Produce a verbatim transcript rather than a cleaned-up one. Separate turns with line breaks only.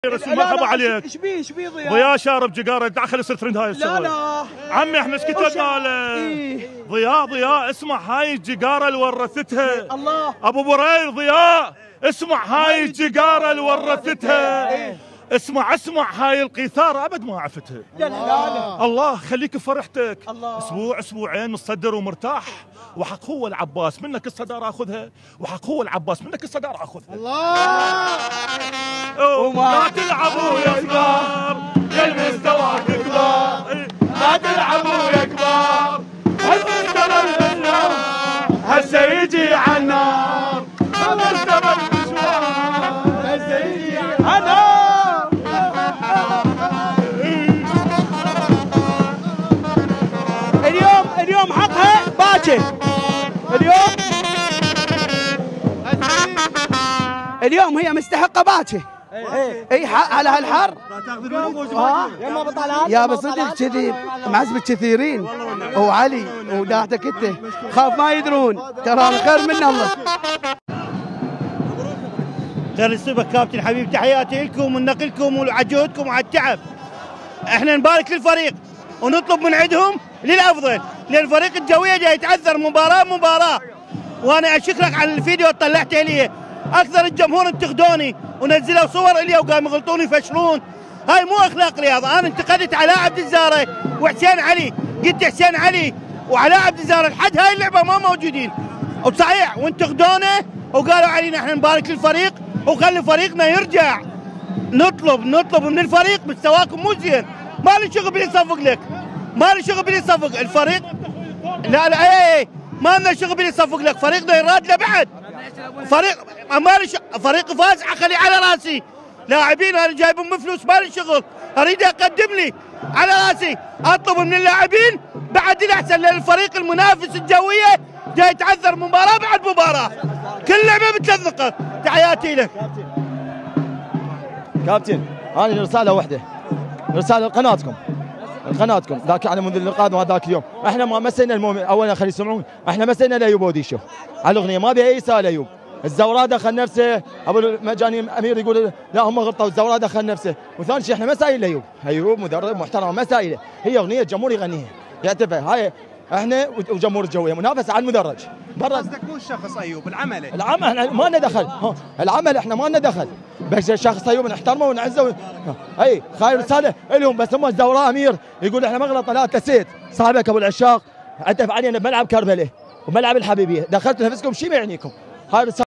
مرحبا عليك.
ايش بيه ايش بيه ضياء؟
ضياء شارب جيجاره داخل يصير ترند هاي
لا لا
عمي احنا ايش كتبنا له؟
إيه؟
ضياء ضياء اسمع هاي الجيجاره اللي ورثتها
الله
ابو برير. ضياء اسمع هاي الجيجاره اللي ورثتها.
إيه؟
اسمع اسمع هاي القيثاره ابد ما عفتها.
لا لا
الله خليك بفرحتك.
الله.
اسبوع اسبوعين مصدر ومرتاح، وحق هو العباس منك الصداره اخذها، وحق هو العباس منك الصداره اخذها.
الله
وما تلعبوا يا صغار يا المستوى كبار، ما تلعبوا يا كبار هالمستوى المشوار هسه يجي عالنار، هالمستوى المشوار هسه يجي عالنار.
اليوم اليوم حقها باكر. اليوم اليوم هي مستحقه باكر. اي على هالحر يا بس انت كذي معزبة كثيرين وعلي وداعتك انت خاف ما يدرون ترى خير من الله.
خير الصبح كابتن حبيب، تحياتي لكم ونقلكم وعلى جهدكم وعلى التعب. احنا نبارك للفريق ونطلب من عندهم للافضل، لان الفريق الجويه جاي يتعذر مباراه مباراه. وانا اشكرك على الفيديو اللي طلعته لي. اكثر الجمهور انتقدوني ونزلوا صور الي وقاموا يغلطون يفشلون. هاي مو اخلاق رياضه. انا انتقدت علاء عبد الزاري وحسين علي، قلت حسين علي وعلاء عبد الزاري لحد هاي اللعبه ما موجودين وصحيح، وانتقدونا وقالوا علينا احنا نبارك للفريق وخلي فريقنا يرجع. نطلب نطلب من الفريق مستواكم مو زين، ما لي شغل باللي يصفق لك، ما لي شغل باللي يصفق الفريق. لا لا اي اي ما لنا شغل باللي يصفق لك، فريقنا يراد له بعد. فريق ما لي فريق فاز خلي على راسي. لاعبين انا جايبهم بفلوس ما لي شغل، اريد اقدم لي على راسي. اطلب من اللاعبين بعد الاحسن، لان الفريق المنافس الجويه جاي يتعذر مباراه بعد مباراه، كل لعبه بثلاث نقط. تحياتي لك
كابتن. هذه رساله واحده، رساله لقناتكم قناتكم ذاك يعني منذ اللقاء وهذاك اليوم احنا ما مسينا المؤمن. اولا خلي يسمعون، احنا مسينا لايوب اوديشو على الاغنيه، ما بها اي رساله. ايوب الزوراء دخل نفسه، ابو المجاني امير يقول لا هم غلطوا، الزوراء دخل نفسه. وثاني شيء احنا ما سايل لايوب، ايوب مدرب محترم ما سايله، هي اغنيه الجمهور يغنيها يعتبر. هاي احنا وجمهور الجويه منافس على المدرج برا.
قصدك مو الشخص ايوب، العمل
العمل احنا ما لنا دخل، العمل احنا ما لنا دخل، بس الشخص ايوب نحترمه ونعزه. اي خايف رساله لهم، بس هم الزوراء امير يقول احنا مغلطه. لا تسيت صاحبك ابو العشاق عتف علينا بملعب كربلاء وملعب الحبيبيه، دخلتوا نفسكم شيء ما يعنيكم. هاي رساله.